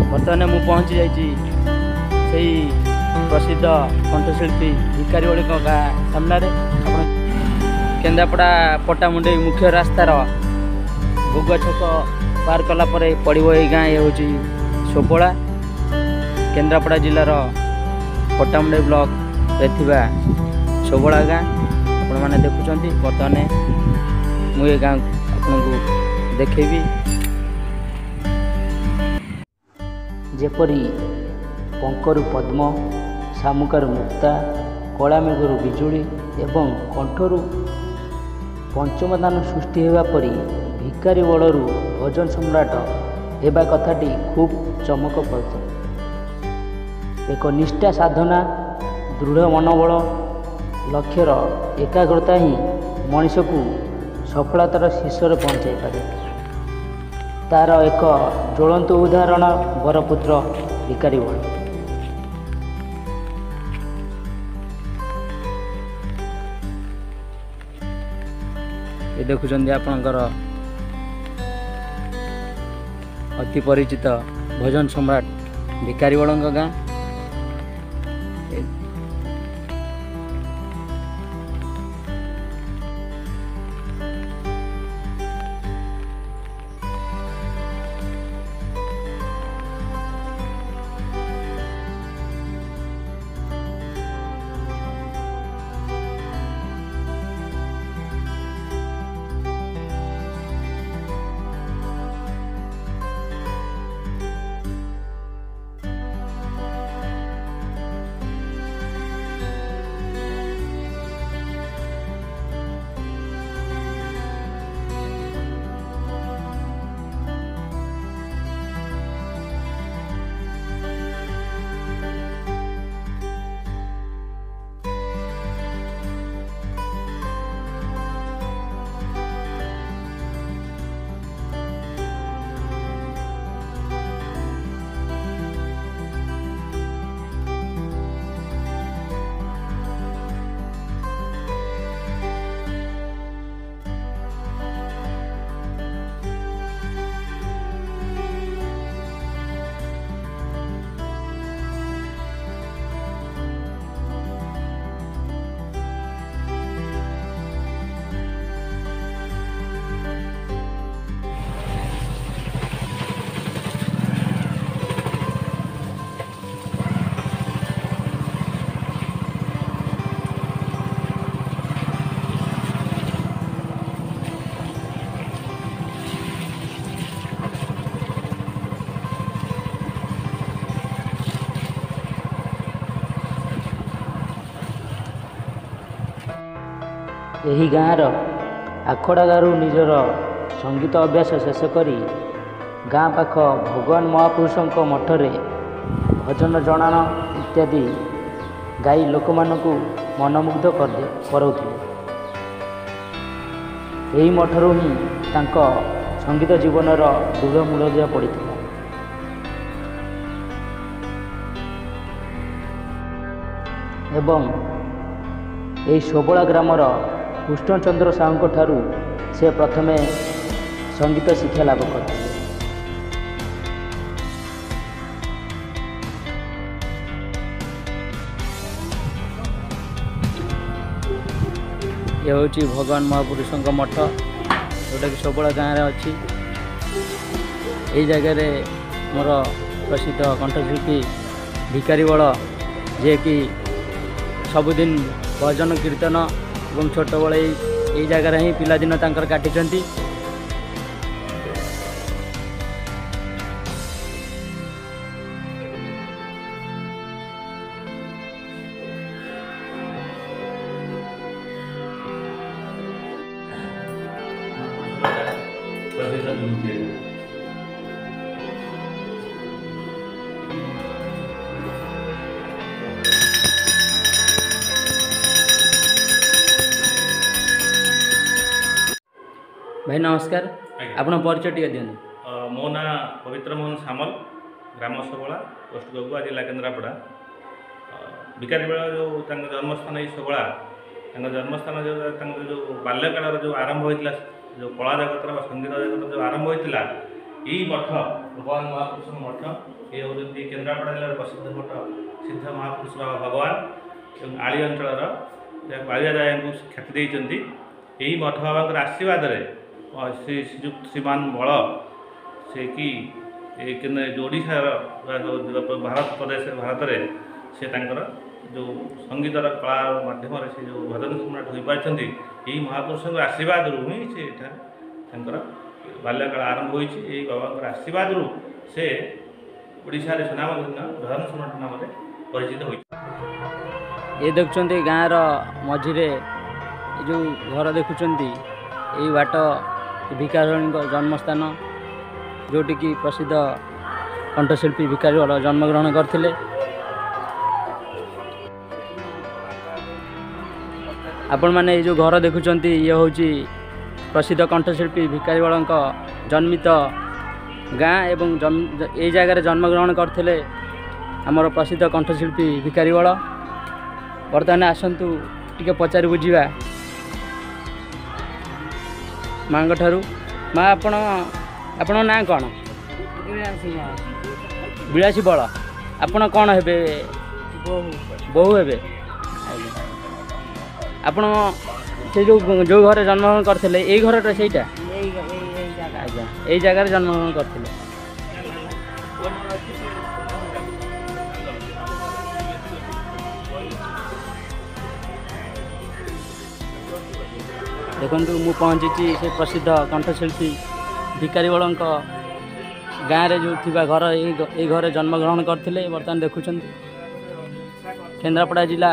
बर्तमान मु पहुँची जाई प्रसिद्ध कंठशिल्पी भिखारी बड़ी गाँ सामने केन्द्रापड़ा पट्टामुंडी मुख्य रास्तार गुगा छक पार कला पड़ो ये गाँ ये हूँ सोबला केन्द्रापड़ा जिलार पट्टामुंडी ब्लॉक रे थिबा सोबला गाँ आपण मैंने देखुं। बर्तमान मुझे गाँ आपको देखेबी जेपरी पंकरु पद्म शामुकारु मुक्ता कलामेघरु बिजुली एवं कंठरु पंचमदान सृष्टि होगा परी भिखारी बड़रू भजन सम्राट हेबा कथाटी खूब चमकप्रद। एक निष्ठा साधना दृढ़ मनोबल लक्ष्यर एकाग्रता ही मनीष को सफलतार शीर्षर पहुँचाई पारे। तार एक ज्वलंत उदाहरण बरपुत्र भिखारी बड़ी। ये देखुं आपणकर अति परिचित भजन सम्राट भिखारी बड़ गाँ। यही गाँवर आखड़ा गारू निजर संगीत अभ्यास शेष करी गाँ पाख भगवान महापुरुषों मठरे भजन जनान इत्यादि गाई लोक मानू मनमुग्ध कराउथिले। यही मठरू ही तांको संगीत जीवनर दृढ़ मूलदुआ पड़ता। एवं यही सोबला ग्रामर कृष्णचंद्र साहू ठारू से प्रथमे संगीत शिक्षा लाभ करते। ये हूँ भगवान महापुरुषों मठ जोटा कि सोबला गाँव में अच्छी। यही जगह मोर प्रसिद्ध कंठशिल्पी भिखारी बड़ जे कि सबुदिन भजन कीर्तन और छोट बड़े यही जगह ही पिलादिन तांकर काटिचंती। भाई नमस्कार, आपन परिचय टिके दियंतु। मो ना पवित्र मोहन सामल, ग्राम सोबला, पोस्ट गगुआ, जिला केन्द्रापड़ा। भिखारी बेला जो जन्मस्थान ये सोबला, जन्मस्थान जो बाल्यकाल जो आरंभ होता जो कला जगतर संगीत जगत जो आरंभ होता यही मठ भगवान महापुरुष मठ ये होती केन्द्रापड़ा जिले प्रसिद्ध मठ सिद्ध महापुरुष बाबा भगवान और आली अंचल बालिया राय को ख्याति देते यही मठ बाबा आशीर्वाद श्री श्रीजुक्त श्रीमान बल से कि ओडार भारत प्रदेश भारत में से जो संगीतर कला माध्यम से जो भजन सम्राट हो पार्टी यही महापुरुष आशीर्वाद ही से बाल्यकाल आरंभ होती बाबा आशीर्वाद से ओडिशा रे सुनामधन्य भजन सम्राट नाम परिचित हो ये देखुं गाँव मझीरे जो घर देखुं यही बाट भिकारिणी जन्मस्थान जोटि की प्रसिद्ध कंठशिल्पी भिकारी बल जन्मग्रहण करते। आपण मैंने जो घर देखुं ये हूँ प्रसिद्ध कंठशिल्पी भिकारी बल जन्मित गाँ एवं ये जगार जन्मग्रहण करते आमर प्रसिद्ध कंठशिल्पी भिकारी बल। बर्तमान आसतु टे पचारि बुझा माँ ठारू माँ आपण ना कौन विलासी बल आपण कौन हे बहु हे आपण से जो घर जन्मग्रहण करते यही घर से यही जगार जन्मग्रहण करते। देखु मु पहुँची से प्रसिद्ध कंठशिल्पी भिकारी बल गाँव में जो थी घर ये घर जन्मग्रहण करते। बर्तमान देखुं केन्द्रापड़ा जिला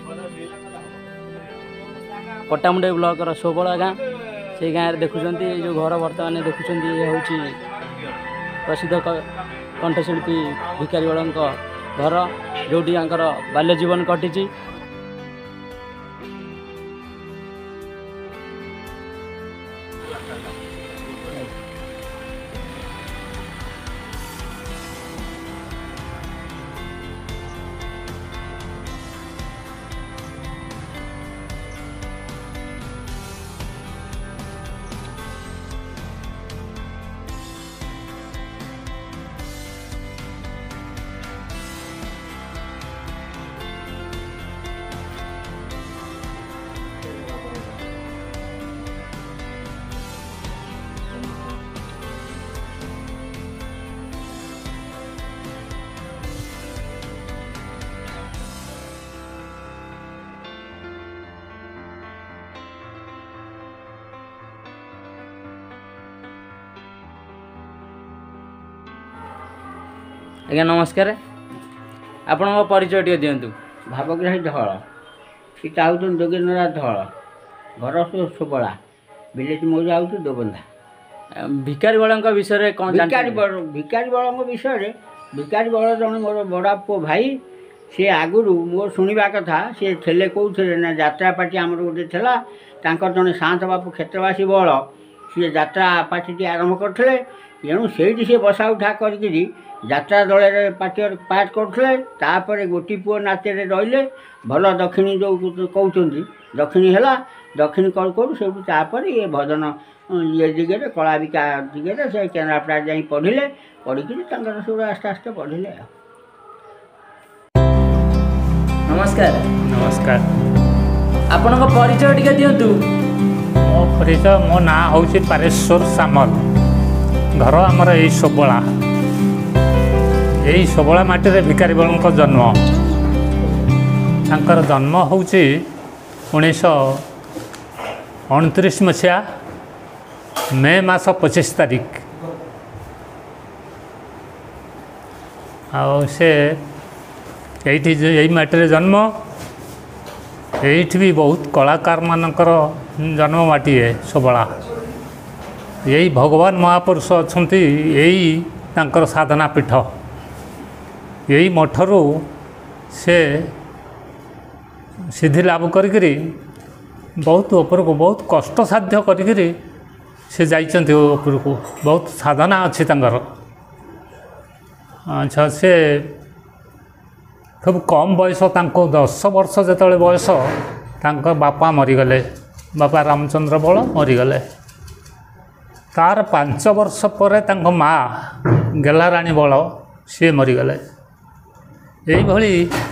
पट्टामुंडई ब्लॉक सोबला गाँ से गाँव में देखुं जो घर बर्तमान देखुं ये हूँ प्रसिद्ध कंठशिल्पी भिकारी बल घर जोटी बाल्य जीवन कटी। आज्ञा नमस्कार आपण परिचय टे दिंतु। भावग्राही धल सीता हूँ जोगेन्द्रनाथ धल घर सोबला विलेज मौज आउट दोबंधा। भिकारी बल विषय कौन भिकारी बल विषय भिकारी बल जन मोर बड़ा पु भाई सी आगुरी मोर शुणा कथा सी थे कौन ना यात्रा पार्टी आमर गोटे जड़े शांत बापू क्षेत्रवासी बल सी यात्रा पार्टी आरंभ करते तेणु से बसा उठा करी यात्रा दल पार्ट करते गोटी पुओ नाचे रही भल दक्षिणी जो कहते दक्षिणी है दक्षिणी करू करू से ये भजन ये दिगे कला विका दिगे से केन्द्रापड़ा जा पढ़िले पढ़ी सब आस्ते आस्ते पढ़िले। नमस्कार। नमस्कार। आपण परिचय टे दिंतु। मो परिचय मो ना हूँ पारेश्वर सामल घर आमर यही सोबला यही सोबला माटी भिकारी बल जन्म तांकर जन्म हूँ 1929 मसीहा मे मास 25 तारीख से यही माटी जन्म ये बहुत कलाकार मानकर जन्म माटी है सोबला यही भगवान महापुरुष अच्छा यही तांकर साधना पीठ यही मठरू से सिद्धि लाभ करी बहुत उपरको बहुत कष्ट साध्य करी से जाइछन्ति उपरको बहुत साधना अच्छी तांकर। अच्छा से खूब कम बयस 10 वर्ष जो बयस तांकर बापा मरीगले बापा रामचंद्र बल मरीगले तार 5 वर्ष पर माँ ଗେଲାରାଣୀ ବଳ ସିଏ ମରିଗଲେ। ଏଇଭଳି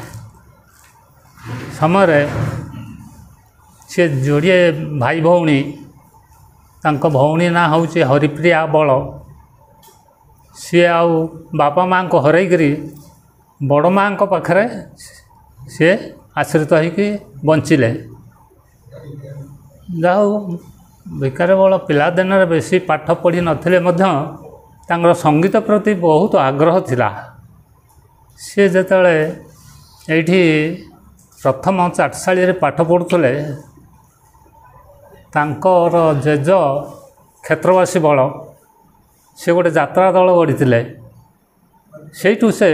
ସମୟରେ ସେ ଯୋଡ଼ିଏ ଭାଇ ଭଉଣୀ, ତାଙ୍କ ଭଉଣୀ ନାଁ ହେଉଛି ହରିପ୍ରିୟା ବଳ। ସିଏ ଆଉ ବାପା ମାଆଙ୍କୁ ହରାଇକରି ବଡ଼ ମାଆଙ୍କ ପାଖରେ ସିଏ ଆଶ୍ରିତ ହେଇକି ବଞ୍ଚିଲେ। ଯାହା ହଉ ଭିକାରୀ ବଳ ପିଲାଦିନରେ ବେଶୀ ପାଠ ପଢ଼ି ନଥିଲେ ମଧ୍ୟ ତାଙ୍କର ସଙ୍ଗୀତ ପ୍ରତି ବହୁତ ଆଗ୍ରହ ଥିଲା। ସିଏ ଯେତେବେଳେ ଏଇଠି ପ୍ରଥମ ଚାଟଶାଳୀରେ ପାଠ ପଢ଼ୁଥିଲେ, ତାଙ୍କର ଜେଜ କ୍ଷେତ୍ରବାସୀ ବଳ ସେ ଗୋଟେ ଯାତ୍ରା ଦଳ ଗଢ଼ିଥିଲେ। ସେଇଠୁ ସେ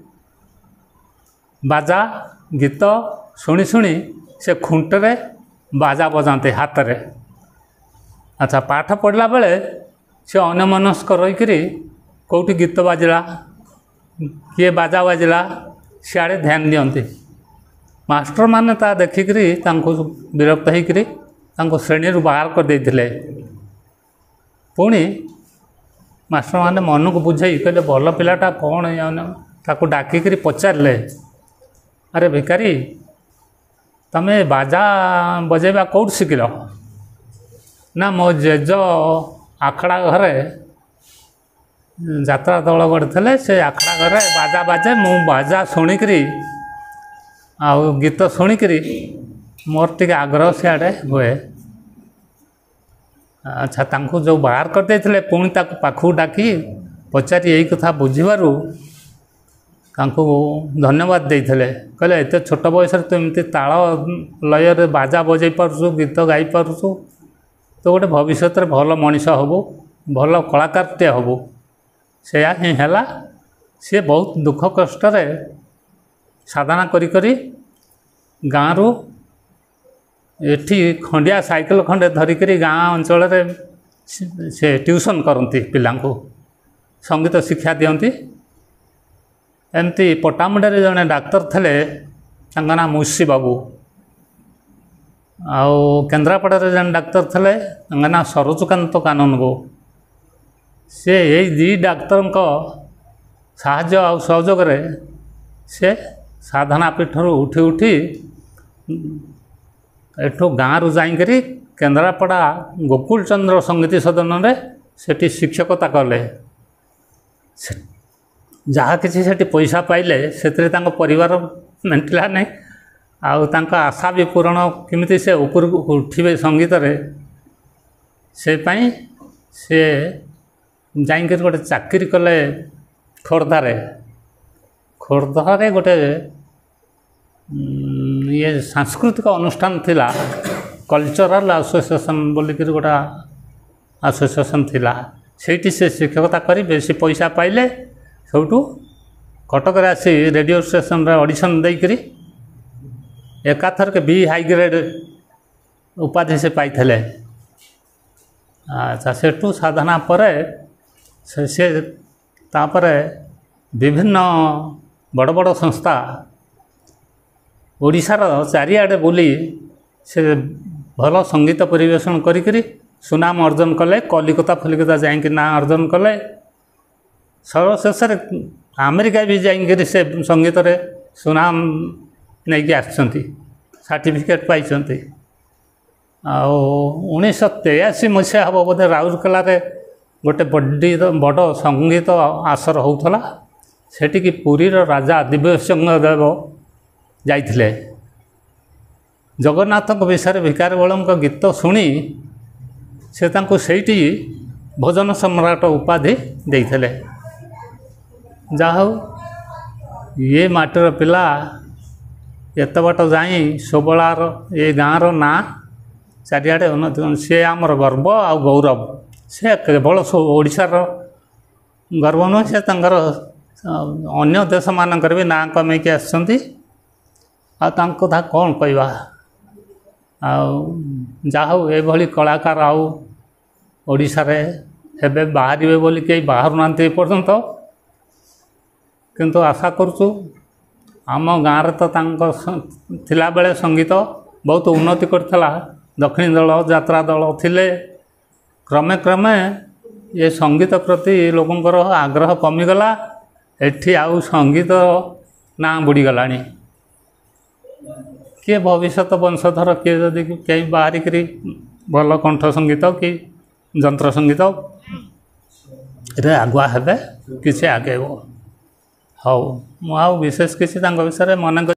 ବାଜା ଗୀତ ଶୁଣି ଶୁଣି ସେ ଖୁଣ୍ଟରେ ବାଜା ବଜାନ୍ତି ହାତରେ। ଆଚ୍ଛା, ପାଠ ପଢ଼ିଲା ବେଳେ ସେ ଅନ୍ୟମନସ୍କ ରହିକରି କେଉଁଠି ଗୀତ ବାଜିଲା, କିଏ ବାଜା ବାଜିଲା, ସିଆଡ଼େ ଧ୍ୟାନ ଦିଅନ୍ତି। ମାଷ୍ଟରମାନେ ତା ଦେଖିକରି ତାଙ୍କୁ ବିରକ୍ତ ହେଇକରି ତାଙ୍କୁ ଶ୍ରେଣୀରୁ ବାହାର କରିଦେଇଥିଲେ। ପୁଣି ମାଷ୍ଟରମାନେ ମନକୁ ବୁଝେଇ କହିଲେ, ଭଲ ପିଲାଟା କ'ଣ, ତାକୁ ଡାକିକରି ପଚାରିଲେ, ଆରେ ଭିକାରୀ, ତମେ ବାଜା ବଜାଇବା କେଉଁଠି ଶିଖିଲ? ନା, ମୋ ଜେଜ ଆଖଡ଼ା ଘରେ ଯାତ୍ରା ଦଳ ଗଢ଼ିଥିଲେ, ସେ ଆଖଡ଼ା ଘରେ ବାଜା ବାଜେ, ମୁଁ ବାଜା ଶୁଣିକିରି ଆଉ ଗୀତ ଶୁଣିକିରି ମୋର ଟିକେ ଆଗ୍ରହ ସିଆଡ଼େ ହୁଏ। ଆଚ୍ଛା, ତାଙ୍କୁ ଯେଉଁ ବାହାର କରିଦେଇଥିଲେ ପୁଣି ତାକୁ ପାଖକୁ ଡାକି ପଚାରି ଏଇ କଥା ବୁଝିବାରୁ ତାଙ୍କୁ ଧନ୍ୟବାଦ ଦେଇଥିଲେ। କହିଲେ, ଏତେ ଛୋଟ ବୟସରେ ତୁ ଏମିତି ତାଳ ଲୟରେ ବାଜା ବଜାଇ ପାରୁଛୁ, ଗୀତ ଗାଇ ପାରୁଛୁ, ତୁ ଗୋଟେ ଭବିଷ୍ୟତରେ ଭଲ ମଣିଷ ହେବୁ, ଭଲ କଳାକାରଟିଏ ହେବୁ। ସେୟା ହିଁ ହେଲା। ସିଏ ବହୁତ ଦୁଃଖ କଷ୍ଟରେ ସାଧନା କରି କରି ଗାଁରୁ ଏଠି ଖଣ୍ଡିଆ ସାଇକେଲ ଖଣ୍ଡେ ଧରିକରି ଗାଁ ଅଞ୍ଚଳରେ ସେ ଟ୍ୟୁସନ୍ କରନ୍ତି, ପିଲାଙ୍କୁ ସଙ୍ଗୀତ ଶିକ୍ଷା ଦିଅନ୍ତି। ଏମିତି ପଟ୍ଟାମୁଣ୍ଡାରେ ଜଣେ ଡାକ୍ତର ଥିଲେ, ତାଙ୍କ ନାଁ ମୁସି ବାବୁ। ଆଉ କେନ୍ଦ୍ରାପଡ଼ାରେ ଜଣେ ଡାକ୍ତର ଥିଲେ, ତାଙ୍କ ନାଁ ସରୋଜକାନ୍ତ କାନୁନଗୋ। ସେ ଏଇ ଦୁଇ ଡାକ୍ତରଙ୍କ ସାହାଯ୍ୟ ଆଉ ସହଯୋଗରେ ସେ ସାଧନା ପୀଠରୁ ଉଠି ଉଠି ଏଠୁ ଗାଁରୁ ଯାଇକରି କେନ୍ଦ୍ରାପଡ଼ା ଗୋକୁଳ ଚନ୍ଦ୍ର ସଙ୍ଗୀତ ସଦନରେ ସେଠି ଶିକ୍ଷକତା କଲେ। ଯାହା କିଛି ସେଠି ପଇସା ପାଇଲେ ସେଥିରେ ତାଙ୍କ ପରିବାର ମେଣ୍ଟିଲା ନାହିଁ, ଆଉ ତାଙ୍କ ଆଶା ବି ପୂରଣ କେମିତି ସେ ଉପରକୁ ଉଠିବେ ସଙ୍ଗୀତରେ, ସେପାଇଁ ସେ ଯାଇକରି ଗୋଟେ ଚାକିରି କଲେ ଖୋର୍ଦ୍ଧାରେ। ଖୋର୍ଦ୍ଧାରେ ଗୋଟେ ଇଏ ସାଂସ୍କୃତିକ ଅନୁଷ୍ଠାନ ଥିଲା, କଲଚରାଲ ଆସୋସିଏସନ୍ ବୋଲିକରି ଗୋଟେ ଆସୋସିଏସନ୍ ଥିଲା। ସେଇଠି ସେ ଶିକ୍ଷକତା କରି ବେଶୀ ପଇସା ପାଇଲେ। ସେଇଠୁ କଟକରେ ଆସି ରେଡ଼ିଓ ଷ୍ଟେସନରେ ଅଡ଼ିସନ୍ ଦେଇକରି ଏକାଥରକେ ବି ହାଇ ଗ୍ରେଡ଼ ଉପାଧି ସେ ପାଇଥିଲେ। ଆଚ୍ଛା, ସେଠୁ ସାଧନା ପରେ ସେ ତାପରେ ବିଭିନ୍ନ ବଡ଼ ବଡ଼ ସଂସ୍ଥା ଓଡ଼ିଶାର ଚାରିଆଡ଼େ ବୁଲି ସେ ଭଲ ସଙ୍ଗୀତ ପରିବେଷଣ କରିକରି ସୁନାମ ଅର୍ଜନ କଲେ। କଲିକତା ଫଲିକତା ଯାଇକି ନାଁ ଅର୍ଜନ କଲେ। ସର୍ବଶେଷରେ ଆମେରିକା ବି ଯାଇକରି ସେ ସଙ୍ଗୀତରେ ସୁନାମ ନେଇକି ଆସିଛନ୍ତି, ସାର୍ଟିଫିକେଟ୍ ପାଇଛନ୍ତି। ଆଉ 1983 ମସିହା ହେବ ବୋଧେ ରାଉରକେଲାରେ ଗୋଟେ ବଡ଼ ସଙ୍ଗୀତ ଆସର ହେଉଥିଲା। ସେଠିକି ପୁରୀର ରାଜା ଦିବ୍ୟସିଂହ ଦେବ ଯାଇଥିଲେ। ଜଗନ୍ନାଥଙ୍କ ବିଷୟରେ ଭିକାରୀ ବଳଙ୍କ ଗୀତ ଶୁଣି ସେ ତାଙ୍କୁ ସେଇଠି ଭୋଜନ ସମ୍ରାଟ ଉପାଧି ଦେଇଥିଲେ। ଯାହା ହଉ, ଇଏ ମାଟିର ପିଲା ଏତେ ବାଟ ଯାଇ ସୋବଳାର ଏ ଗାଁର ନାଁ ଚାରିଆଡ଼େ ଉନ୍ନତି, ସେ ଆମର ଗର୍ବ ଆଉ ଗୌରବ। ସେ କେବଳ ଓଡ଼ିଶାର ଗର୍ବ ନୁହେଁ, ସେ ତାଙ୍କର ଅନ୍ୟ ଦେଶମାନଙ୍କରେ ବି ନାଁ କମେଇକି ଆସିଛନ୍ତି। ଆଉ ତାଙ୍କ କଥା କ'ଣ କହିବା। ଆଉ ଯାହା ହଉ, ଏଭଳି କଳାକାର ଆଉ ଓଡ଼ିଶାରେ ହେବେ, ବାହାରିବେ ବୋଲି କେହି ବାହାରୁନାହାନ୍ତି ଏପର୍ଯ୍ୟନ୍ତ। କିନ୍ତୁ ଆଶା କରୁଛୁ ଆମ ଗାଁରେ ତ ତାଙ୍କ ଥିଲାବେଳେ ସଙ୍ଗୀତ ବହୁତ ଉନ୍ନତି କରିଥିଲା। ଦକ୍ଷିଣୀ ଦଳ, ଯାତ୍ରା ଦଳ ଥିଲେ। କ୍ରମେ କ୍ରମେ ये संगीत प्रति लोकंर आग्रह कमिगला एठी आउ संगीत ना बुड़ीगलाणी किए भविष्य वंशधर किए जदि कहीं बाहरिक भल कंठ संगीत कि जंत्र संगीत रे आगुआ हेबे किसी आगे हाँ मुझे विशेष किसी विषय मन